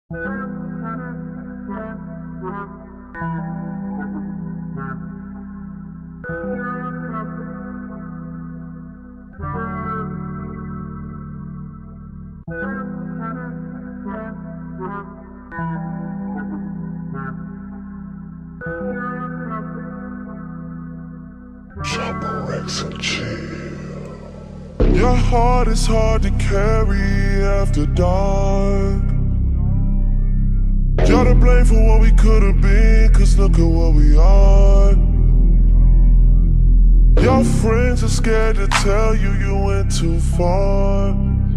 Your heart is hard to carry after dark. You're to blame for what we could have been, cause look at what we are. Your friends are scared to tell you you went too far.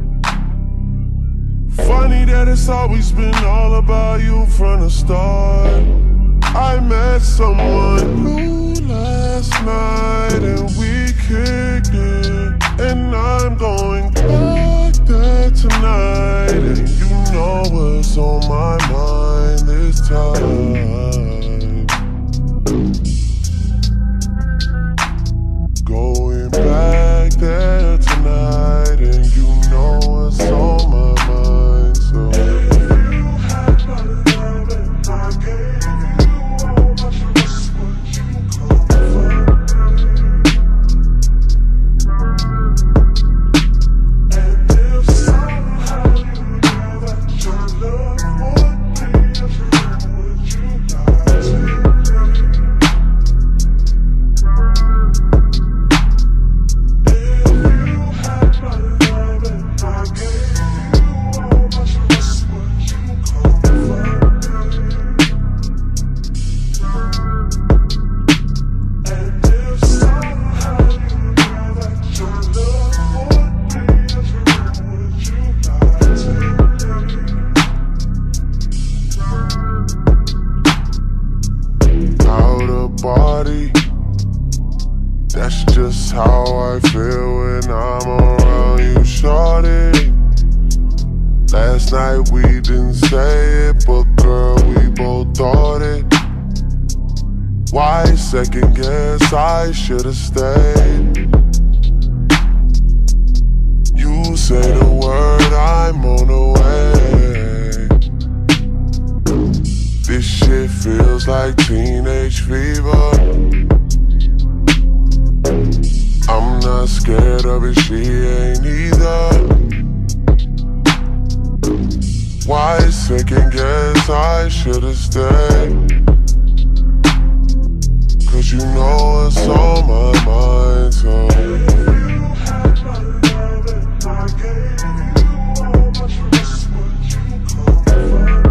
Funny that it's always been all about you from the start. I met someone new last night and we kicked it, and I'm going back there tonight, and you know what's on my mind this time. Going back there tonight, and you know what's on my mind. So if you had my love and I gave you all my trust, would you come first? And if somehow you knew that your love would be true, would you lie to me? Body, that's just how I feel when I'm around you, shorty. Last night we didn't say it, but girl, we both thought it. Why second guess? I should've stayed. You say the word, I'm on the way. This shit feels like teenage fever. I'm not scared of it, she ain't either. Why second guess? I should've stayed. Cause you know what's on my mind, so if you had my love and I gave you all my trust, would you come first?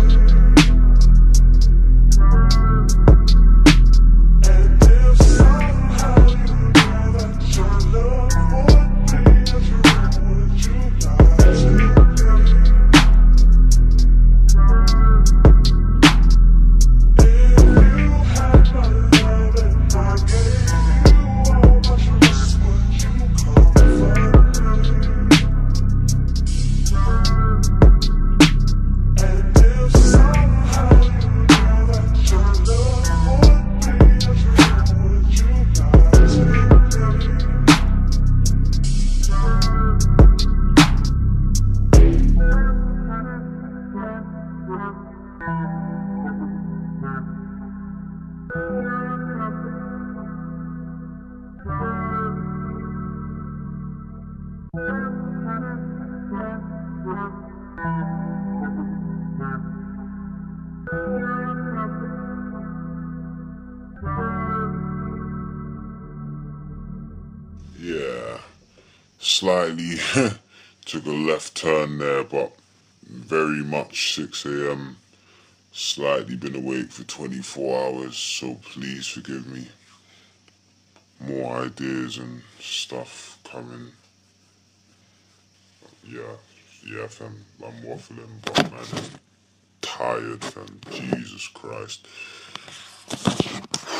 Yeah, slightly took a left turn there, but very much 6 AM. Slightly been awake for 24 hours, so please forgive me. More ideas and stuff coming. Yeah, fam, I'm waffling, but man, I'm tired, fam. Jesus Christ.